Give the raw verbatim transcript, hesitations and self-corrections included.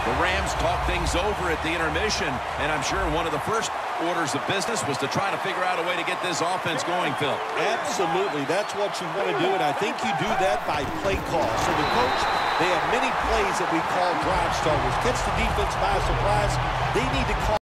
The Rams talked things over at the intermission, and I'm sure one of the first orders of business was to try to figure out a way to get this offense going, Phil. Absolutely. That's what you want to do, and I think you do that by play call. So the coach, they have many plays that we call drive starters. Catch the defense by surprise. They need to call